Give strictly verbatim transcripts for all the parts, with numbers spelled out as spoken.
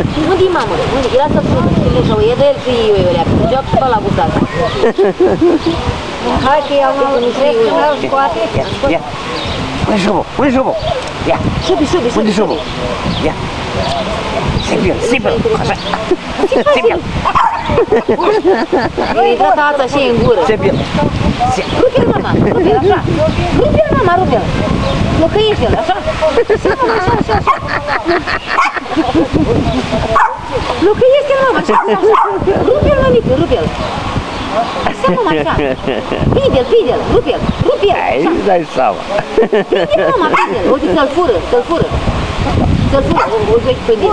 Unde-i mamă? Unde? Lasă-l să ușa, e de el și eu, eu leacă, să joacă și pe ăla gustat. Hai că iau mamă, nu știu, îl scoate. Ia, ia. Pune șubul, pune șubul. Ia. Șubi, șubi, Pune șubi. șubul. Ia. Sipil, sipil. Așa. Sipil. Îi dă tața și în gură. Sipil. Rupe-l, mama, rupe-l, așa. Rupe-l, mama, rupe-l. Locăiește-l, așa. Așa, așa, așa. Locăiește-l, mama, așa, așa. Rupe-l, mămică, rupe-l. Așa, mama, așa. Pide-l, pide-l, rupe-l, rupe-l. Ai, dai seama. Pide-l, mama, pide-l. Uite, să-l fură, să-l fură. Să-l fură, uite, uite,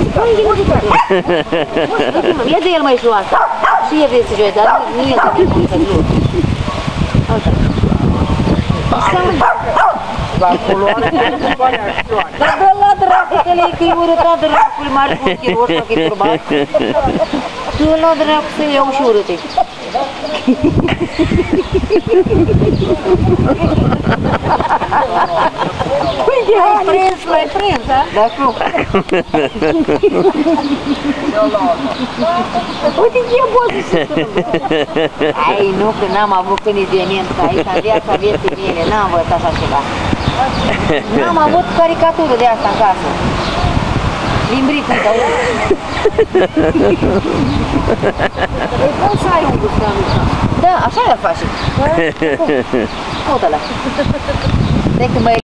până ia de el mai șlu asta. Și el vrei să joci, dar nu el să nu să nu. Așa. La culoare, Dar dă la dracu, că le-i că-i urâtat dracu, mari puncii roșu, că-i turbat. Dă la dracu să iau și urâte. Uite, l-ai prins, l-ai prins, da? Da, cum? Uite ce bozi și ai, nu, că n-am avut când eveniment, că aici, în viața vieții mele, n-am văzut așa ceva. N-am avut caricatură de asta în casă. Limbricul de auzi. Păi cum să ai un gust ca ăsta? Da, așa le face. Cum? Uite-l. Stai că mai